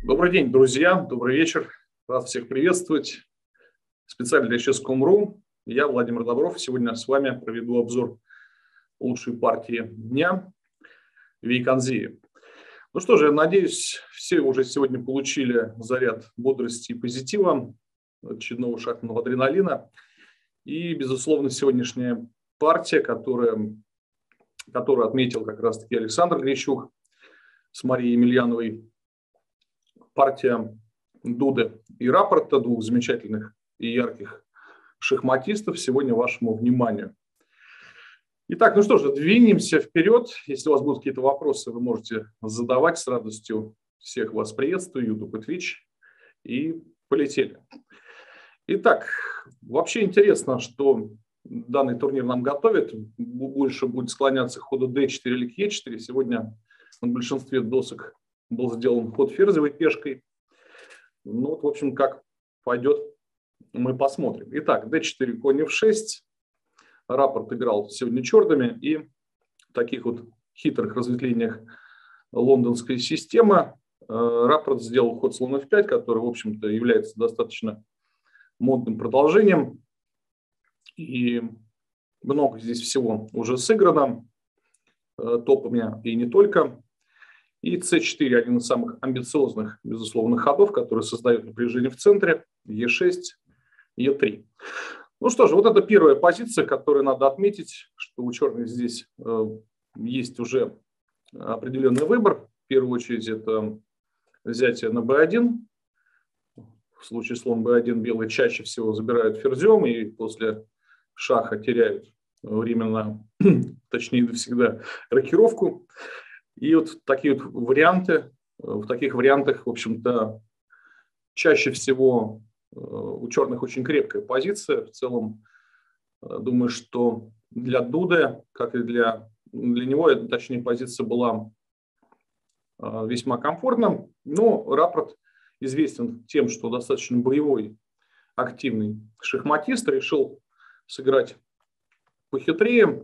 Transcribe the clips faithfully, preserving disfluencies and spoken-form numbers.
Добрый день, друзья, добрый вечер. Рад всех приветствовать. Специально для чес точка ком точка ру я, Владимир Добров, сегодня с вами проведу обзор лучшей партии дня Вейконзии. Ну что же, я надеюсь, все уже сегодня получили заряд бодрости и позитива, очередного шахматного адреналина. И, безусловно, сегодняшняя партия, которая, которую отметил как раз-таки Александр Грищук с Марией Емельяновой, партия Дуды и Рапопорта, двух замечательных и ярких шахматистов, сегодня вашему вниманию. Итак, ну что же, двинемся вперед. Если у вас будут какие-то вопросы, вы можете задавать, с радостью всех вас приветствую, YouTube и Twitch. И полетели. Итак, вообще интересно, что данный турнир нам готовит. Больше будет склоняться к ходу дэ четыре или к е четыре. Сегодня на большинстве досок был сделан ход ферзевой пешкой. Ну вот, в общем, как пойдет, мы посмотрим. Итак, дэ четыре, конь эф шесть. Рапопорт играл сегодня черными. И в таких вот хитрых разветвлениях лондонской системы Рапопорт сделал ход слон эф пять, который, в общем-то, является достаточно модным продолжением. И много здесь всего уже сыграно топами и не только. И цэ четыре один из самых амбициозных, безусловно, ходов, который создает напряжение в центре. е шесть, е три. Ну что же, вот это первая позиция, которую надо отметить, что у черных здесь э, есть уже определенный выбор. В первую очередь это взятие на бэ один. В случае слон бэ один белые чаще всего забирают ферзем и после шаха теряют временно, точнее всегда, рокировку. И вот такие вот варианты, в таких вариантах, в общем-то, чаще всего у черных очень крепкая позиция. В целом, думаю, что для Дуды, как и для, для него, точнее, позиция была весьма комфортна. Но Рапопорт известен тем, что достаточно боевой, активный шахматист, решил сыграть похитрее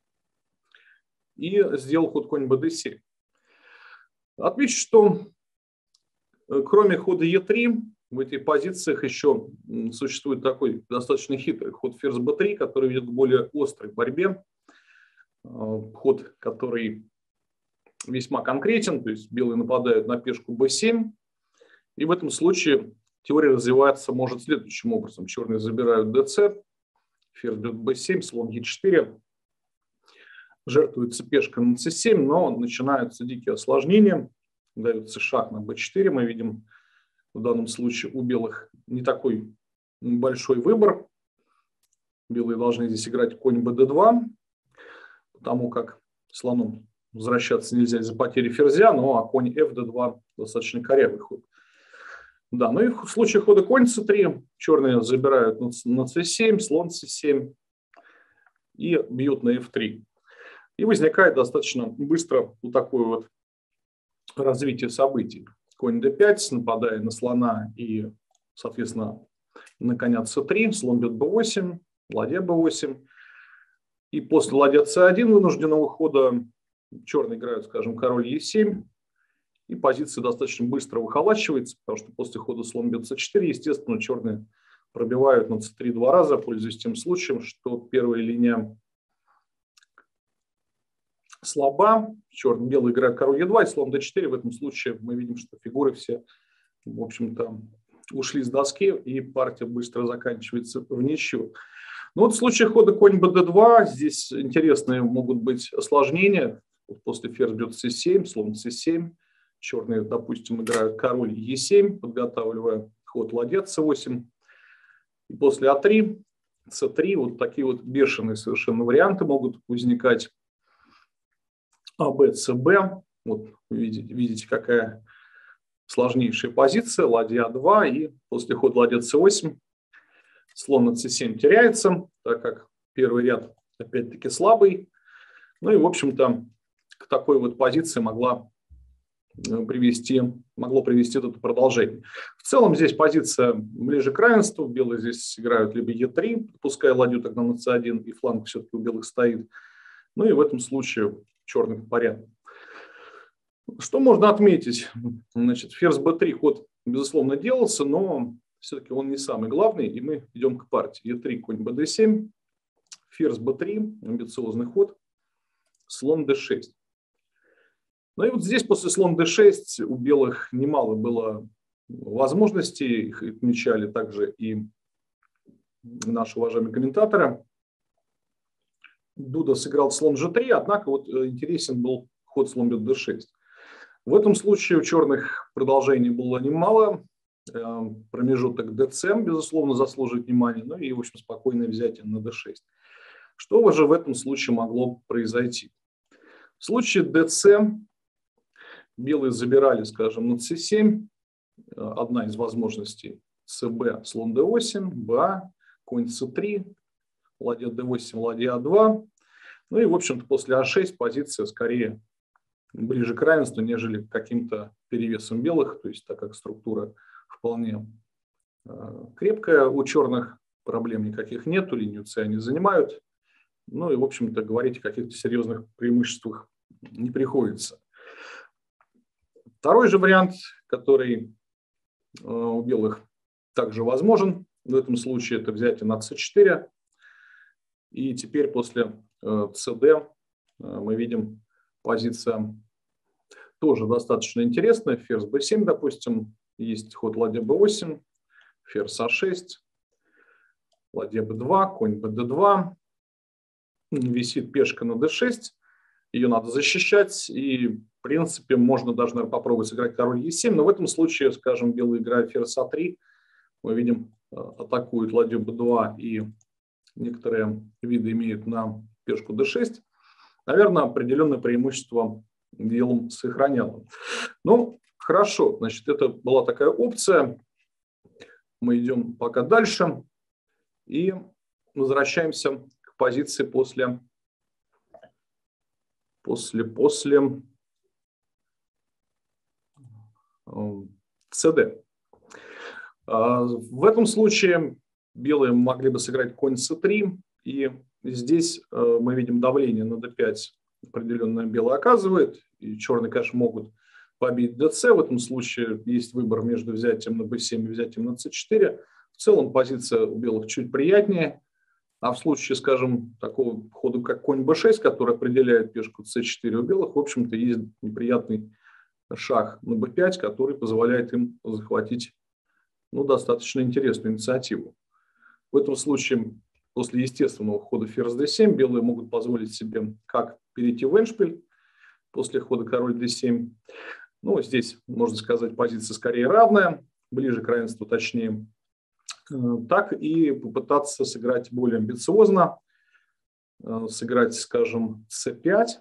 и сделал ход конь бэ дэ семь. Отмечу, что кроме хода е три в этих позициях еще существует такой достаточно хитрый ход ферзь бэ три, который ведет к более острой борьбе. Ход, который весьма конкретен, то есть белые нападают на пешку бэ семь. И в этом случае теория развивается может следующим образом. Черные забирают дэ цэ, ферзь бьет бэ семь, слон е четыре. Жертвуется пешка на цэ семь, но начинаются дикие осложнения. Дается шах на бэ четыре. Мы видим в данном случае у белых не такой большой выбор. Белые должны здесь играть конь бэ дэ два, потому как слону возвращаться нельзя из-за потери ферзя, но а конь эф дэ два достаточно корявый ход. Да, ну и в случае хода конь цэ три черные забирают на цэ семь, слон цэ семь и бьют на эф три. И возникает достаточно быстро вот такое вот развитие событий. Конь дэ пять, нападая на слона и, соответственно, на коня цэ три, слон бьет бэ восемь, ладья бэ восемь. И после ладья цэ один вынужденного хода черные играют, скажем, король е семь. И позиция достаточно быстро выхолачивается, потому что после хода слон бьет цэ четыре, естественно, черные пробивают на цэ три два раза, пользуясь тем случаем, что первая линия слаба, черный, белый играет король е два и слон дэ четыре. В этом случае мы видим, что фигуры все, в общем-то, ушли с доски, и партия быстро заканчивается в ничью. Но вот в случае хода конь бэ дэ два здесь интересные могут быть осложнения. Вот после ферзь бьет цэ семь, слон цэ семь. Черные, допустим, играют король е семь, подготавливая ход ладья цэ восемь. И после а три, цэ три, вот такие вот бешеные совершенно варианты могут возникать. АБ, ЦБ, вот видите, видите, какая сложнейшая позиция, ладья а два, и после хода ладья цэ восемь слон на цэ семь теряется, так как первый ряд опять-таки слабый. Ну и, в общем-то, к такой вот позиции могла привести, могло привести это продолжение. В целом здесь позиция ближе к равенству, белые здесь играют либо е три, пускай ладью тогда на цэ один, и фланг все-таки у белых стоит. Ну и в этом случае черных порядок. Что можно отметить? Значит, ферзь бэ три ход, безусловно, делался, но все-таки он не самый главный, и мы идем к партии. е три, конь бэ дэ семь, ферзь бэ три, амбициозный ход, слон дэ шесть. Ну и вот здесь после слон дэ шесть у белых немало было возможностей, их отмечали также и наши уважаемые комментаторы. Дуда сыграл слон жэ три, однако вот интересен был ход слон бьет дэ шесть. В этом случае у черных продолжений было немало. Промежуток дэ цэ, безусловно, заслуживает внимания, ну и, в общем, спокойное взятие на дэ шесть. Что же в этом случае могло произойти? В случае дэ цэ белые забирали, скажем, на цэ семь, одна из возможностей, цэ бэ, слон дэ восемь, бэ а, конь цэ три, ладья дэ восемь, ладья а два. Ну и, в общем-то, после а шесть позиция скорее ближе к равенству, нежели к каким-то перевесам белых, то есть так как структура вполне крепкая у черных, проблем никаких нету, линию С они занимают. Ну и, в общем-то, говорить о каких-то серьезных преимуществах не приходится. Второй же вариант, который у белых также возможен, в этом случае это взятие на цэ четыре. И теперь после цэ дэ мы видим позиция тоже достаточно интересная. Ферзь бэ семь, допустим, есть ход ладья бэ восемь, ферзь а шесть, ладья бэ два, конь бэ дэ два. Висит пешка на дэ шесть, ее надо защищать, и, в принципе, можно даже, наверное, попробовать сыграть король е семь, но в этом случае, скажем, белые играют ферзь а три, мы видим, атакуют ладью бэ два, и некоторые виды имеют на пешку дэ шесть. Наверное, определенное преимущество белым сохраняло. Ну, хорошо, значит, это была такая опция. Мы идем пока дальше и возвращаемся к позиции после, после, после цэ дэ. В этом случае белые могли бы сыграть конь цэ три, и здесь мы видим давление на дэ пять определенное белое оказывает, и черные, конечно, могут побить дэ цэ. В этом случае есть выбор между взятием на бэ семь и взятием на цэ четыре. В целом позиция у белых чуть приятнее, а в случае, скажем, такого хода, как конь бэ шесть, который определяет пешку цэ четыре у белых, в общем-то, есть неприятный шаг на бэ пять, который позволяет им захватить, ну, достаточно интересную инициативу. В этом случае, после естественного хода ферзь дэ семь, белые могут позволить себе как перейти в эндшпиль после хода король дэ семь. Ну, здесь, можно сказать, позиция скорее равная, ближе к равенству точнее. Так и попытаться сыграть более амбициозно, сыграть, скажем, цэ пять.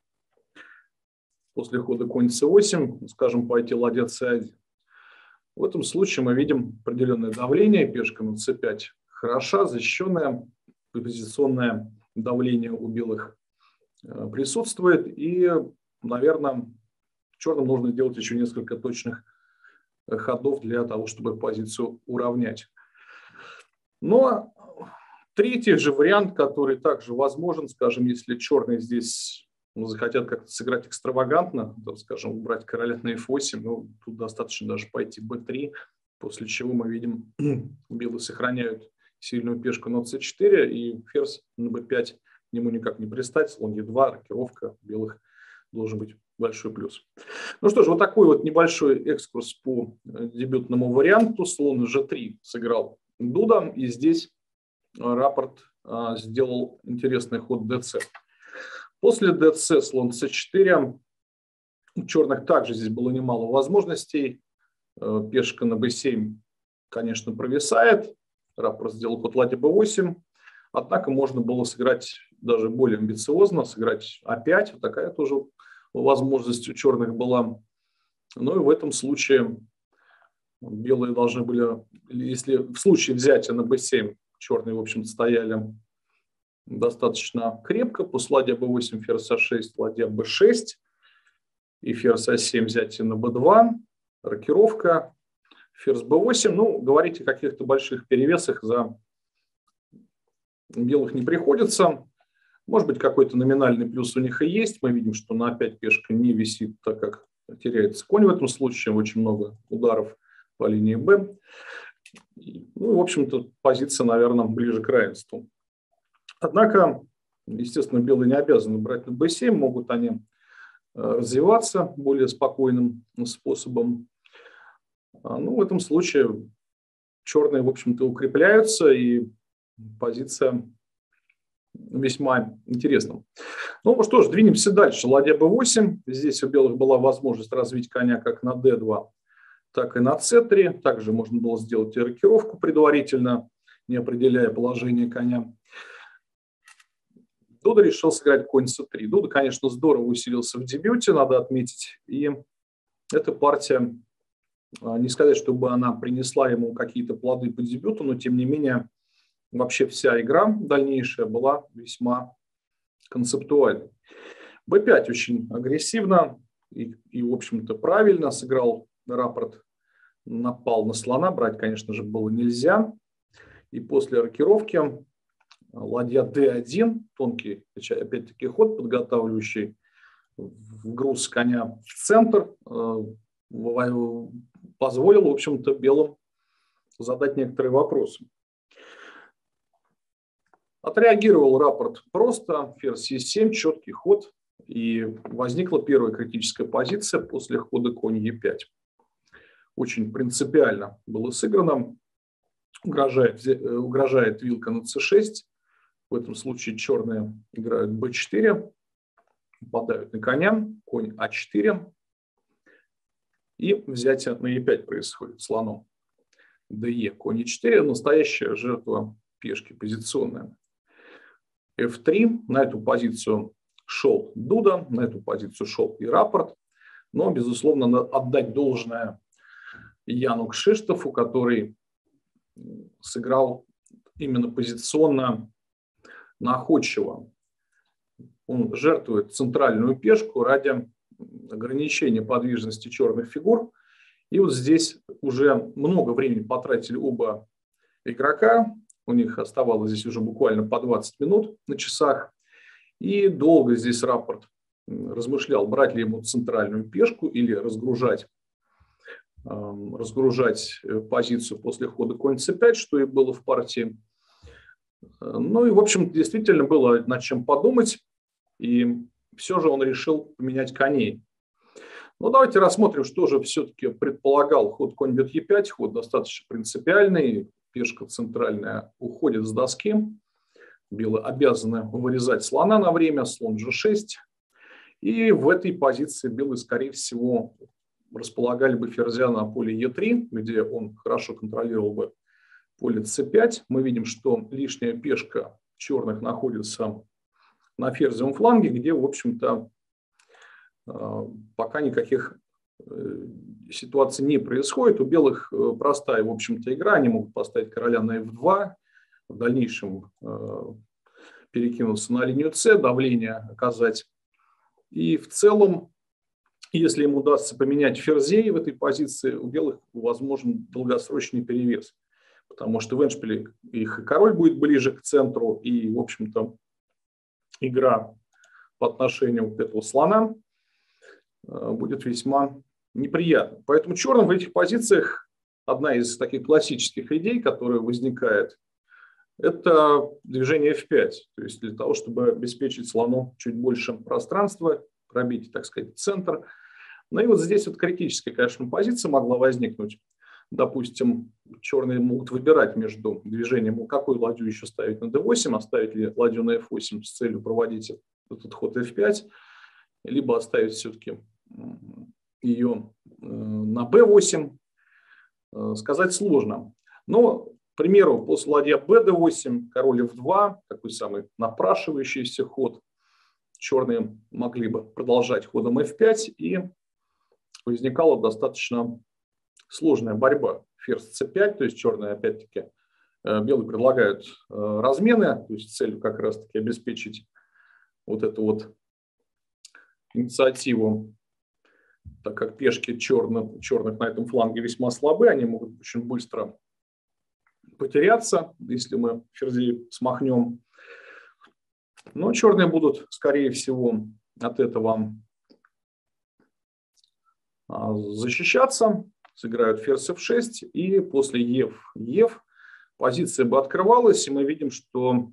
После хода конь цэ восемь, скажем, пойти ладья цэ один. В этом случае мы видим определенное давление, пешка на цэ пять хороша, защищенное, позиционное давление у белых присутствует. И, наверное, черным нужно сделать еще несколько точных ходов для того, чтобы позицию уравнять. Но третий же вариант, который также возможен, скажем, если черные здесь захотят как-то сыграть экстравагантно, то, скажем, убрать короля на эф восемь, ну, тут достаточно даже пойти бэ три, после чего мы видим, белые сохраняют сильную пешку на цэ четыре, и ферзь на бэ пять к нему никак не пристать, слон е два, рокировка белых должен быть большой плюс. Ну что ж, вот такой вот небольшой экскурс по дебютному варианту. Слон жэ три сыграл Дуда, и здесь рапорт а, сделал интересный ход дэ цэ. После дэ цэ слон цэ четыре. У черных также здесь было немало возможностей. Пешка на бэ семь, конечно, провисает. Рапорт сделал ход ладья бэ восемь. Однако можно было сыграть даже более амбициозно, сыграть а пять. Вот такая тоже возможность у черных была. Ну и в этом случае белые должны были, если в случае взятия на бэ семь, черные, в общем-то, стояли достаточно крепко. После ладья бэ восемь, ферзь а шесть, ладья бэ шесть и ферзь а семь, взятие на бэ два, рокировка, ферзь бэ восемь. Ну, говорить о каких-то больших перевесах за белых не приходится. Может быть, какой-то номинальный плюс у них и есть. Мы видим, что на а пять пешка не висит, так как теряется конь в этом случае, очень много ударов по линии Б. Ну, в общем-то, позиция, наверное, ближе к равенству. Однако, естественно, белые не обязаны брать на бэ семь, могут они развиваться более спокойным способом. Ну, в этом случае черные, в общем-то, укрепляются, и позиция весьма интересна. Ну что ж, двинемся дальше. Ладья бэ восемь. Здесь у белых была возможность развить коня как на дэ два, так и на цэ три. Также можно было сделать и рокировку предварительно, не определяя положение коня. Дуда решил сыграть конь цэ три. Дуда, конечно, здорово усилился в дебюте, надо отметить. И эта партия, не сказать, чтобы она принесла ему какие-то плоды по дебюту, но тем не менее вообще вся игра дальнейшая была весьма концептуальной. бэ пять очень агрессивно и, и в общем-то, правильно сыграл рапорт. Напал на слона, брать, конечно же, было нельзя. И после рокировки ладья дэ один, тонкий, опять-таки, ход, подготавливающий вгруз коня в центр, позволил, в общем-то, белым задать некоторые вопросы. Отреагировал рапорт просто, ферзь е семь, четкий ход, и возникла первая критическая позиция после хода конь е пять. Очень принципиально было сыграно. Угрожает, угрожает вилка на цэ шесть. В этом случае черные играют бэ четыре, нападают на коня, конь а четыре. И взятие на е пять происходит слоном. дэ, конь е четыре, настоящая жертва пешки позиционная. эф три, на эту позицию шел Дуда, на эту позицию шел и рапорт. Но, безусловно, надо отдать должное Яну Кшиштофу, который сыграл именно позиционно находчиво. Он жертвует центральную пешку ради ограничения подвижности черных фигур. И вот здесь уже много времени потратили оба игрока. У них оставалось здесь уже буквально по двадцать минут на часах. И долго здесь рапорт размышлял, брать ли ему центральную пешку или разгружать, разгружать позицию после хода конь цэ пять, что и было в партии. Ну и, в общем, действительно было над чем подумать. И все же он решил поменять коней. Ну, давайте рассмотрим, что же все-таки предполагал ход конь бьет е пять. Ход достаточно принципиальный. Пешка центральная уходит с доски. Белые обязаны вырезать слона на время. Слон же шесть. И в этой позиции белые, скорее всего, располагали бы ферзя на поле е три, где он хорошо контролировал бы поле цэ пять. Мы видим, что лишняя пешка черных находится на ферзевом фланге, где, в общем-то, пока никаких ситуаций не происходит. У белых простая, в общем-то, игра. Они могут поставить короля на эф два, в дальнейшем перекинуться на линию С, давление оказать. И в целом, если им удастся поменять ферзей в этой позиции, у белых возможен долгосрочный перевес. Потому что в эндшпиле их король будет ближе к центру, и, в общем-то, игра по отношению к этому слона будет весьма неприятна. Поэтому черным в этих позициях одна из таких классических идей, которая возникает, это движение эф пять. То есть для того, чтобы обеспечить слону чуть больше пространства, пробить, так сказать, центр. Ну и вот здесь вот критическая, конечно, позиция могла возникнуть. Допустим, черные могут выбирать между движением, какую ладью еще ставить на дэ восемь, оставить ли ладью на эф восемь с целью проводить этот ход эф пять, либо оставить все-таки ее на бэ восемь. Сказать сложно. Но, к примеру, после ладья бэ дэ восемь, король эф два, такой самый напрашивающийся ход, черные могли бы продолжать ходом эф пять, и возникала достаточно сложная борьба. Ферзь цэ пять, то есть черные, опять-таки, белые предлагают размены, то есть целью как раз-таки обеспечить вот эту вот инициативу, так как пешки черных, черных на этом фланге весьма слабы, они могут очень быстро потеряться, если мы ферзей смахнем. Но черные будут, скорее всего, от этого защищаться, сыграют ферзь эф шесть, и после ев, ев позиция бы открывалась, и мы видим, что,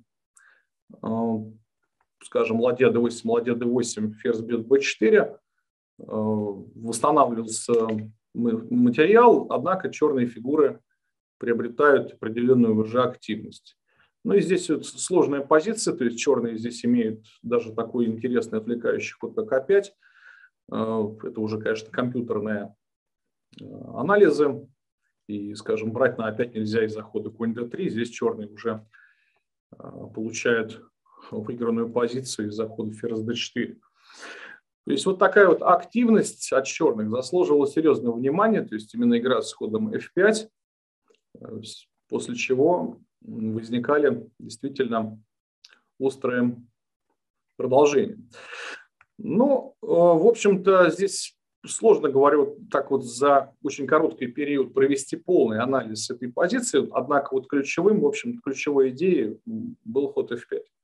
скажем, ладья дэ восемь, ладья дэ восемь, ферзь бьет бэ четыре, восстанавливался материал, однако черные фигуры приобретают определенную уже активность. Ну и здесь вот сложная позиция, то есть черные здесь имеют даже такой интересный отвлекающий ход, как а пять. Это уже, конечно, компьютерные анализы. И, скажем, брать на а пять нельзя из-за хода конь дэ три. Здесь черные уже получают выигранную позицию из-за хода ферзь дэ четыре. То есть вот такая вот активность от черных заслуживала серьезного внимания. То есть именно игра с ходом эф пять, после чего возникали действительно острые продолжения. Ну, в общем-то, здесь сложно, говорю, так вот за очень короткий период провести полный анализ этой позиции. Однако вот ключевым, в общем, ключевой идеей был ход эф пять.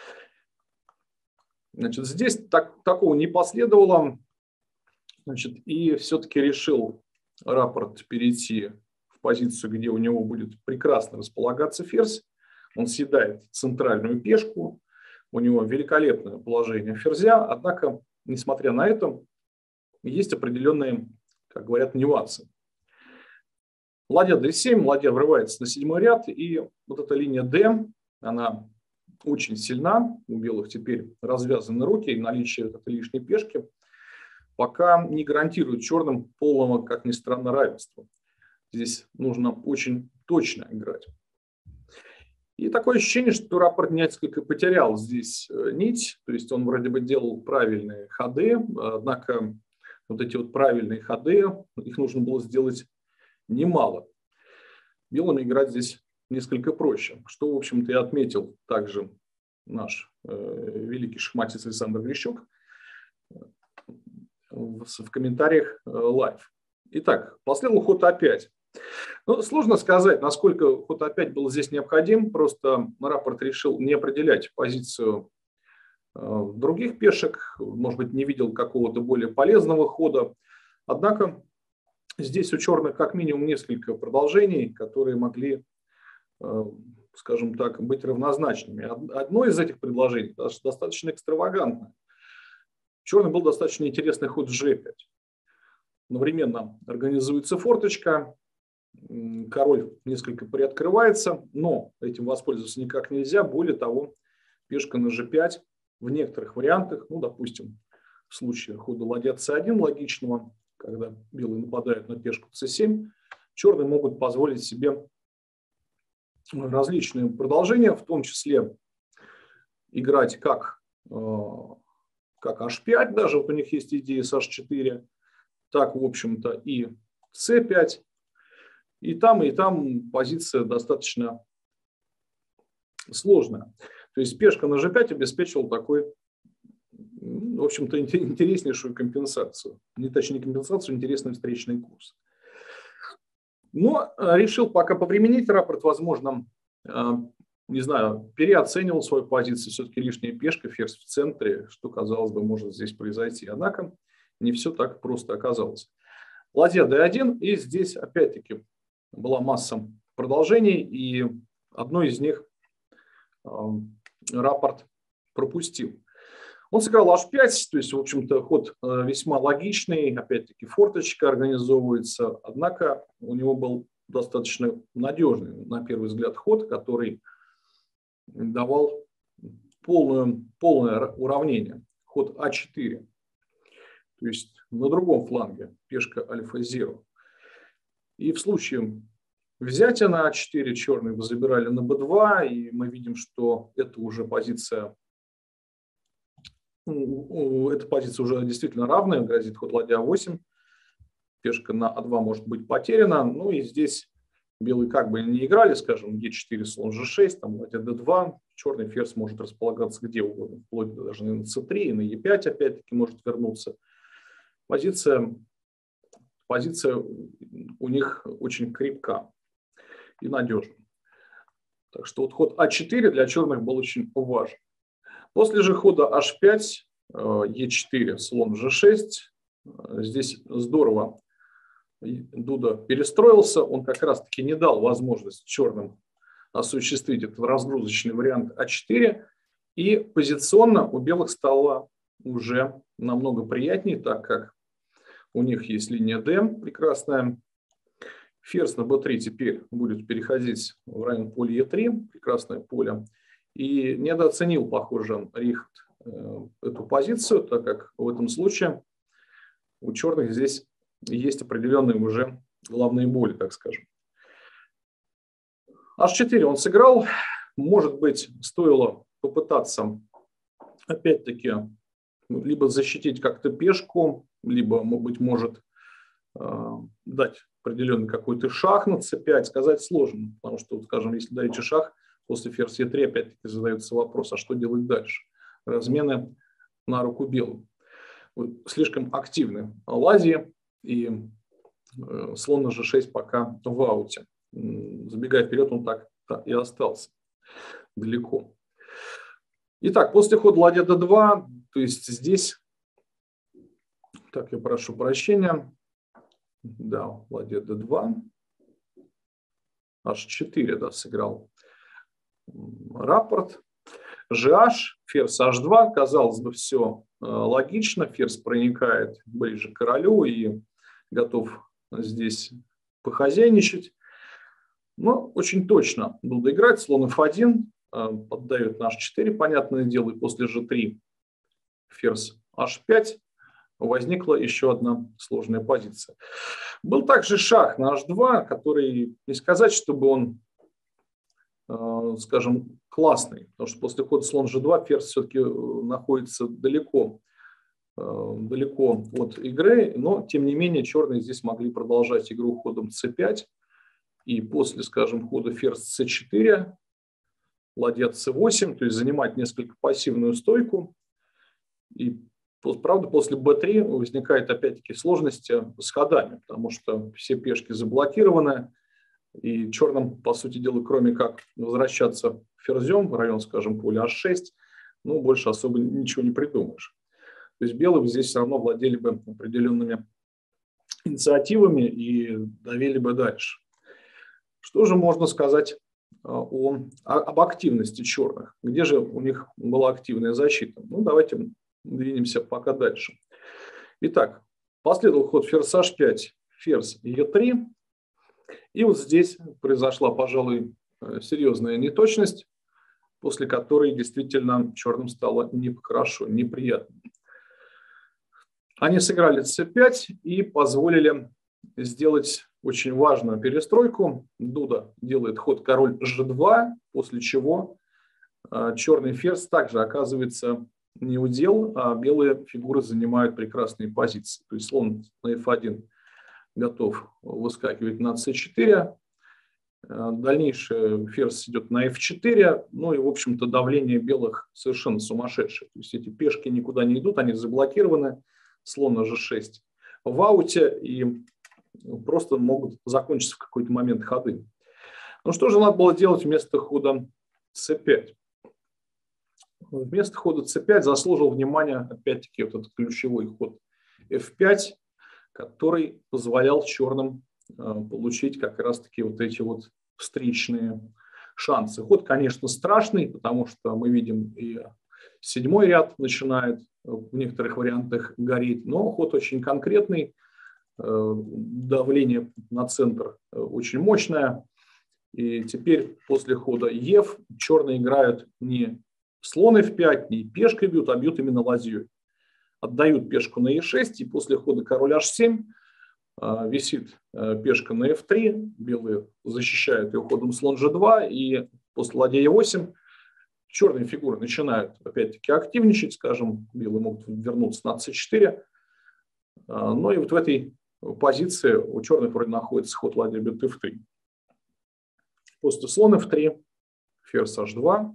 Значит, здесь так, такого не последовало. Значит, и все-таки решил Рапопорт перейти в позицию, где у него будет прекрасно располагаться ферзь. Он съедает центральную пешку. У него великолепное положение ферзя. Однако, несмотря на это, есть определенные, как говорят, нюансы. Ладья дэ семь, ладья врывается на седьмой ряд. И вот эта линия D, она очень сильна. У белых теперь развязаны руки. И наличие этой лишней пешки пока не гарантирует черным полного, как ни странно, равенства. Здесь нужно очень точно играть. И такое ощущение, что Рапопорт несколько потерял здесь нить. То есть он вроде бы делал правильные ходы, однако вот эти вот правильные ходы, их нужно было сделать немало. Белым играть здесь несколько проще, что, в общем-то, и отметил также наш э, великий шахматист Александр Грищук в, в комментариях э, лайв. Итак, последовал ход а пять. Ну, сложно сказать, насколько ход а пять был здесь необходим. Просто Рапопорт решил не определять позицию э, других пешек. Может быть, не видел какого-то более полезного хода. Однако здесь у черных как минимум несколько продолжений, которые могли, э, скажем так, быть равнозначными. Одно из этих предложений достаточно экстравагантное. Черный был достаточно интересный ход жэ пять. Одновременно организуется форточка. Король несколько приоткрывается, но этим воспользоваться никак нельзя. Более того, пешка на жэ пять в некоторых вариантах, ну, допустим, в случае хода ладья цэ один логичного, когда белые нападают на пешку цэ семь, черные могут позволить себе различные продолжения, в том числе играть как, как аш пять, даже вот у них есть идея с аш четыре, так, в общем-то, и цэ пять. И там, и там позиция достаточно сложная. То есть пешка на жэ пять обеспечивала такой, в общем-то, интереснейшую компенсацию. Не точнее компенсацию, интересный встречный курс. Но решил пока повременить Рапопорт, возможно, не знаю, переоценивал свою позицию. Все-таки лишняя пешка, ферзь в центре, что, казалось бы, может здесь произойти. Однако не все так просто оказалось. Ладья дэ один, и здесь опять-таки была масса продолжений, и одно из них э, Рапопорт пропустил. Он сыграл аш пять, то есть, в общем-то, ход э, весьма логичный, опять-таки форточка организовывается, однако у него был достаточно надежный, на первый взгляд, ход, который давал полную, полное уравнение. Ход а четыре, то есть на другом фланге пешка альфа-зеро. И в случае взятия на а четыре черные забирали на бэ два, и мы видим, что это уже позиция, эта позиция уже действительно равная, грозит ход ладья а восемь, пешка на а два может быть потеряна, ну и здесь белые как бы не играли, скажем, е четыре, слон жэ шесть, там ладья дэ два, черный ферзь может располагаться где угодно, вплоть даже на цэ три, и на е пять опять-таки может вернуться. Позиция, позиция у них очень крепка и надежна. Так что вот ход а четыре для черных был очень важен. После же хода аш пять, е четыре, слон жэ шесть, здесь здорово Дуда перестроился, он как раз-таки не дал возможность черным осуществить этот разгрузочный вариант а четыре, и позиционно у белых стало уже намного приятнее, так как у них есть линия D прекрасная. Ферзь на бэ три теперь будет переходить в район поля е три, прекрасное поле. И недооценил, похоже, Рихт эту позицию, так как в этом случае у черных здесь есть определенные уже головные боли, так скажем. аш четыре он сыграл. Может быть, стоило попытаться, опять-таки, либо защитить как-то пешку, либо, быть может, дать определенный какой-то шах на цэ пять. Сказать сложно, потому что, скажем, если даете шах, после ферзь е три опять-таки задается вопрос, а что делать дальше? Размены на руку белым. Слишком активны ладьи, и слон на же шесть пока в ауте. Забегая вперед, он так и остался далеко. Итак, после хода ладья дэ два, то есть здесь, так, я прошу прощения, да, ладья дэ два, аш четыре, да, сыграл рапорт. же аш, ферзь аш два, казалось бы, все логично, ферзь проникает ближе к королю и готов здесь похозяйничать. Но очень точно Дуда играет, слон эф один, поддает на аш четыре, понятное дело, и после же три ферзь аш пять возникла еще одна сложная позиция. Был также шах на аш два, который, не сказать, чтобы он, скажем, классный, потому что после хода слон же два ферзь все-таки находится далеко, далеко от игры, но тем не менее черные здесь могли продолжать игру ходом цэ пять, и после, скажем, хода ферзь цэ четыре, ладья цэ восемь, то есть занимать несколько пассивную стойку. И, правда, после бэ три возникает опять-таки сложности с ходами, потому что все пешки заблокированы, и черным, по сути дела, кроме как возвращаться ферзем в район, скажем, поля аш шесть, ну, больше особо ничего не придумаешь. То есть белые здесь все равно владели бы определенными инициативами и довели бы дальше. Что же можно сказать о, об активности черных? Где же у них была активная защита? Ну, давайте двинемся пока дальше. Итак, последовал ход ферзь аш пять, ферзь е три. И вот здесь произошла, пожалуй, серьезная неточность, после которой действительно черным стало нехорошо, неприятно. Они сыграли цэ пять и позволили сделать очень важную перестройку. Дуда делает ход король же два, после чего черный ферзь также оказывается не удел, а белые фигуры занимают прекрасные позиции. То есть слон на эф один готов выскакивать на цэ четыре. Дальнейшее ферзь идет на эф четыре. Ну и, в общем-то, давление белых совершенно сумасшедшее. То есть эти пешки никуда не идут, они заблокированы. Слон на же шесть в ауте и просто могут закончиться в какой-то момент ходы. Ну что же надо было делать вместо хода цэ пять? Вместо хода цэ пять заслужил внимание, опять-таки, вот этот ключевой ход эф пять, который позволял черным получить как раз-таки вот эти вот встречные шансы. Ход, конечно, страшный, потому что мы видим и седьмой ряд начинает в некоторых вариантах гореть, но ход очень конкретный, давление на центр очень мощное. И теперь после хода еф черные играют не слон эф пять, не пешкой бьют, а бьют именно ладьей. Отдают пешку на е шесть, и после хода король аш семь висит пешка на эф три, белые защищают ее ходом слон же два, и после ладья е восемь черные фигуры начинают опять-таки активничать, скажем, белые могут вернуться на цэ четыре. Но и вот в этой позиции у черных вроде находится ход ладья бьет эф три. После слон эф три, ферзь аш два,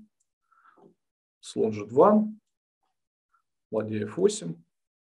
слон же два, ладья эф восемь,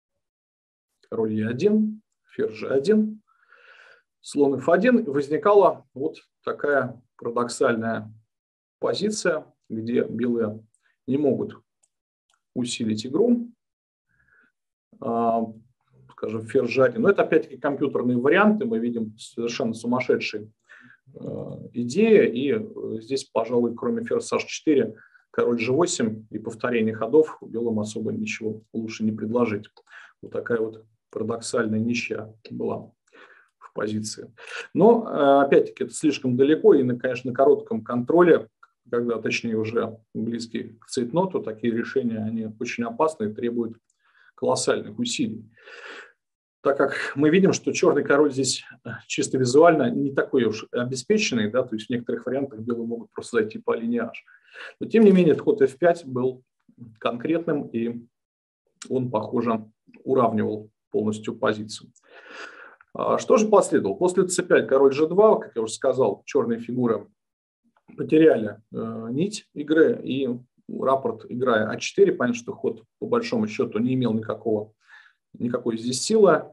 король е один, ферзь же один, слон эф один. Возникала вот такая парадоксальная позиция, где белые не могут усилить игру. скажем, ферзь джи один. Но это опять-таки компьютерные варианты, мы видим совершенно сумасшедшие э, идеи. И здесь, пожалуй, кроме ферзь аш четыре, король жэ восемь и повторение ходов белым особо ничего лучше не предложить. Вот такая вот парадоксальная ничья была в позиции. Но, опять-таки, это слишком далеко, и, конечно, на коротком контроле, когда, точнее, уже близкий к цейтноту, такие решения, они очень опасны и требуют колоссальных усилий. Так как мы видим, что черный король здесь чисто визуально не такой уж обеспеченный, да, то есть в некоторых вариантах белые могут просто зайти по линии H. Но, тем не менее, ход эф пять был конкретным, и он, похоже, уравнивал полностью позицию. Что же последовало? После цэ пять, король жэ два, как я уже сказал, черные фигуры потеряли э, нить игры, и рапорт, играя а четыре, понятно, что ход по большому счету не имел никакого, никакой здесь силы. Э,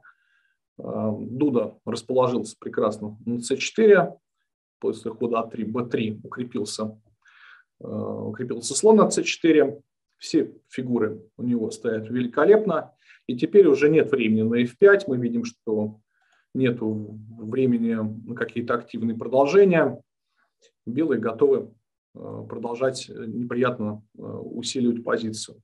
Дуда расположился прекрасно на цэ четыре, после хода а три, бэ три укрепился, э, укрепился слон на цэ четыре. Все фигуры у него стоят великолепно. И теперь уже нет времени на эф пять. Мы видим, что нет времени на какие-то активные продолжения. Белые готовы продолжать неприятно усиливать позицию.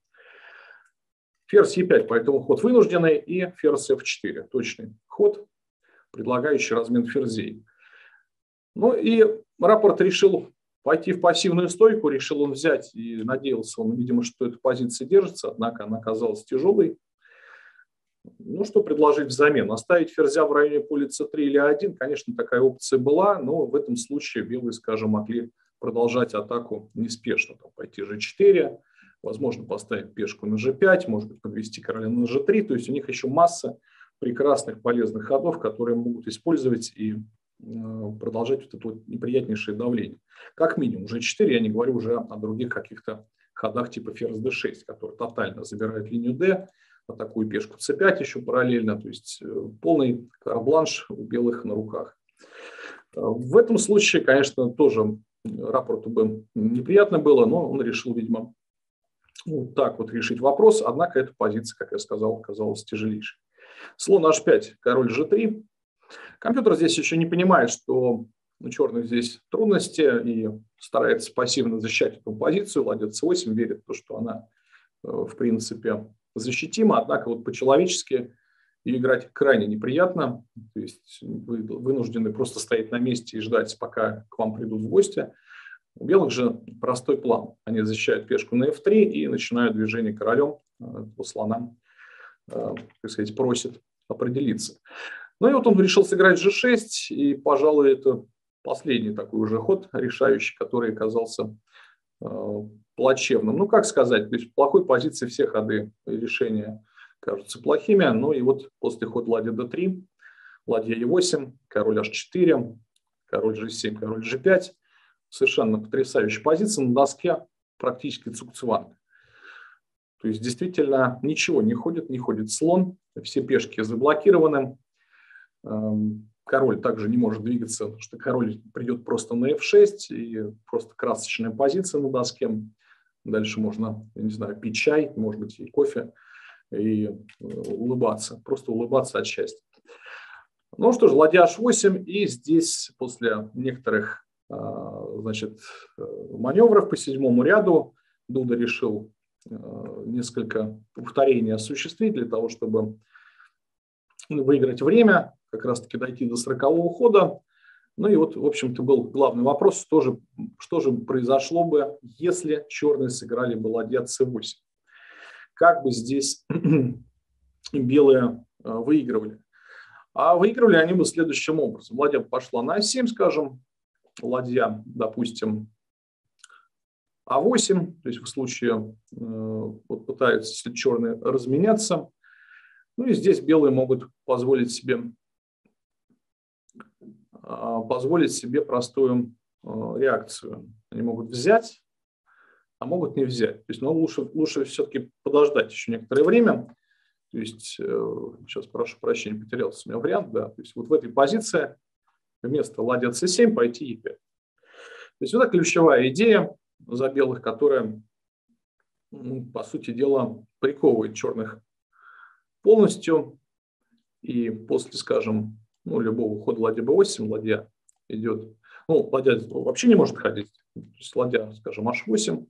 Ферзь е пять, поэтому ход вынужденный, и ферзь эф четыре. Точный ход, предлагающий размен ферзей. Ну и рапорт решил пойти в пассивную стойку, решил он взять, и надеялся он, видимо, что эта позиция держится, однако она оказалась тяжелой. Ну, что предложить взамен? Оставить ферзя в районе поля цэ три или а один, конечно, такая опция была, но в этом случае белые, скажем, могли продолжать атаку неспешно. Там, пойти жэ четыре, возможно, поставить пешку на жэ пять, может быть, подвести короля на жэ три. То есть у них еще масса прекрасных полезных ходов, которые могут использовать и продолжать вот это вот неприятнейшее давление. Как минимум жэ четыре, я не говорю уже о других каких-то ходах типа ферзь дэ шесть, который тотально забирает линию d, атакую пешку цэ пять еще параллельно, то есть полный карт-бланш у белых на руках. В этом случае, конечно, тоже рапорту бы неприятно было, но он решил, видимо, вот так вот решить вопрос, однако эта позиция, как я сказал, оказалась тяжелейшей. Слон аш пять, король жэ три. Компьютер здесь еще не понимает, что у черных здесь трудности и старается пассивно защищать эту позицию. Ладья цэ восемь верит в то, что она, в принципе, защитима, однако вот по-человечески ее играть крайне неприятно. То есть вы вынуждены просто стоять на месте и ждать, пока к вам придут в гости. У белых же простой план. Они защищают пешку на эф три и начинают движение королем. По слонам, так сказать, просит определиться. Ну и вот он решил сыграть жэ шесть, и, пожалуй, это последний такой уже ход решающий, который оказался э, плачевным. Ну, как сказать, то есть в плохой позиции все ходы решения кажутся плохими. Ну и вот после хода ладья дэ три, ладья е восемь, король аш четыре, король жэ семь, король жэ пять. Совершенно потрясающая позиция на доске, практически цукцванг. То есть действительно ничего не ходит, не ходит слон, все пешки заблокированы. Король также не может двигаться, потому что король придет просто на эф шесть, и просто красочная позиция на доске. Дальше можно, я не знаю, пить чай, может быть, и кофе, и улыбаться, просто улыбаться от счастья. Ну что ж, ладья аш восемь, и здесь после некоторых, значит, маневров по седьмому ряду Дуда решил несколько повторений осуществить для того, чтобы выиграть время, как раз-таки дойти до сорокового хода. Ну и вот, в общем-то, был главный вопрос, что же, что же произошло бы, если черные сыграли бы ладья цэ восемь. Как бы здесь белые выигрывали? А выигрывали они бы следующим образом. Ладья пошла на а семь, скажем, ладья, допустим, а восемь, то есть в случае вот пытаются, если черные, разменяться. Ну и здесь белые могут позволить себе, позволить себе простую реакцию. Они могут взять, а могут не взять. То есть, но лучше, лучше все-таки подождать еще некоторое время. То есть, сейчас прошу прощения, потерялся у меня вариант. Да. То есть вот в этой позиции вместо ладья цэ семь пойти е пять. То есть вот это ключевая идея за белых, которая, ну, по сути дела, приковывает черных полностью. И после, скажем, ну, любого хода ладья бэ восемь, ладья идет, ну, ладья вообще не может ходить, то есть ладья, скажем, аш восемь,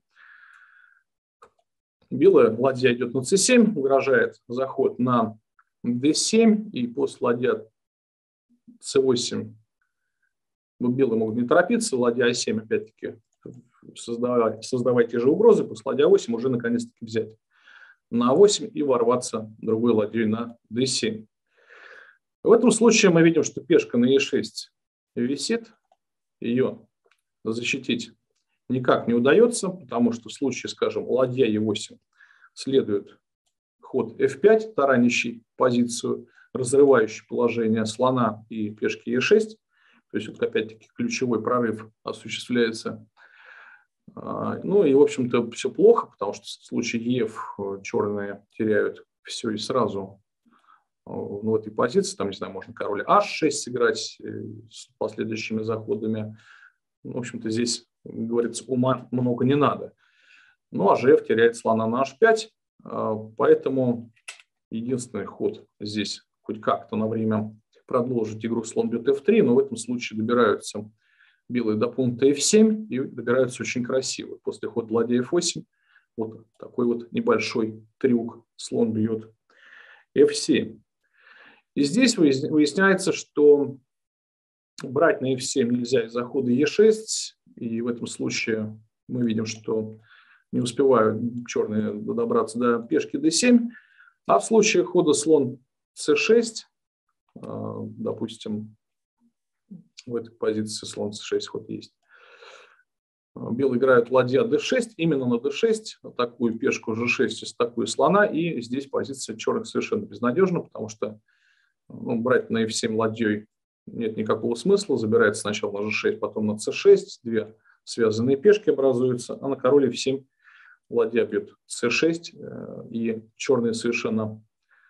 белая ладья идет на цэ семь, угрожает заход на дэ семь, и после ладья цэ восемь белые могут не торопиться, ладья а семь опять-таки создавать, создавать те же угрозы, после ладья восемь уже наконец-таки взять на а восемь и ворваться другой ладьей на дэ семь. В этом случае мы видим, что пешка на е шесть висит, ее защитить никак не удается, потому что в случае, скажем, ладья е восемь следует ход эф пять, таранящий позицию, разрывающий положение слона и пешки е шесть. То есть, вот, опять-таки, ключевой прорыв осуществляется. Ну и, в общем-то, все плохо, потому что в случае еф черные теряют все и сразу. Ну, в этой позиции, там, не знаю, можно король аш шесть сыграть с последующими заходами. В общем-то, здесь, говорится, ума много не надо. Ну, а жеф теряет слона на аш пять, поэтому единственный ход здесь хоть как-то на время продолжить игру слон бьет эф три, но в этом случае добираются белые до пункта эф семь и добираются очень красиво. После хода ладья эф восемь вот такой вот небольшой трюк, слон бьет эф семь. И здесь выясняется, что брать на эф семь нельзя из-за хода е шесть, и в этом случае мы видим, что не успевают черные добраться до пешки дэ семь, а в случае хода слон цэ шесть, допустим, в этой позиции слон цэ шесть ход есть, белые играют ладья дэ шесть, именно на дэ шесть, такую пешку жэ шесть из такую слона, и здесь позиция черных совершенно безнадежна, потому что ну, брать на эф семь ладьей нет никакого смысла, забирается сначала на жэ шесть, потом на цэ шесть, две связанные пешки образуются, а на король эф семь ладья бьет цэ шесть, и черные совершенно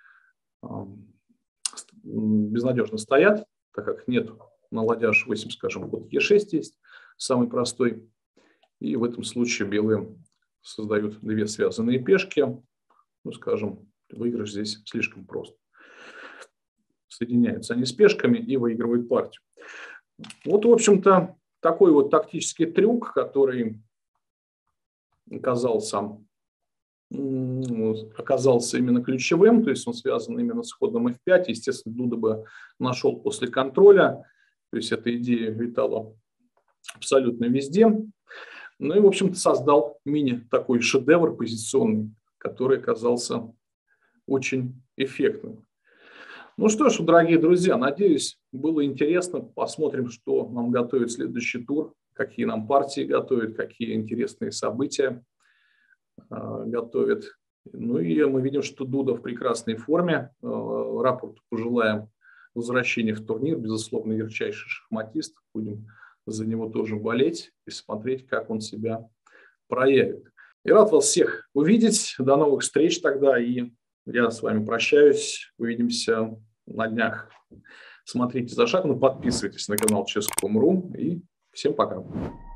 безнадежно стоят, так как нет на ладья аш восемь, скажем, ход е шесть есть, самый простой. И в этом случае белые создают две связанные пешки. Ну, скажем, выигрыш здесь слишком прост. Соединяются они с пешками и выигрывают партию. Вот, в общем-то, такой вот тактический трюк, который оказался, оказался именно ключевым, то есть он связан именно с ходом эф пять. Естественно, Дуда бы нашел после контроля, то есть эта идея витала абсолютно везде. Ну и, в общем-то, создал мини такой шедевр позиционный, который оказался очень эффектным. Ну что ж, дорогие друзья, надеюсь, было интересно. Посмотрим, что нам готовит следующий тур, какие нам партии готовят, какие интересные события э, готовят. Ну и мы видим, что Дуда в прекрасной форме. Э, рапорту пожелаем возвращения в турнир. Безусловно, ярчайший шахматист. Будем за него тоже болеть и смотреть, как он себя проявит. И рад вас всех увидеть. До новых встреч тогда. И я с вами прощаюсь. Увидимся на днях. Смотрите за шагом, подписывайтесь на канал чес точка ком точка ру и всем пока.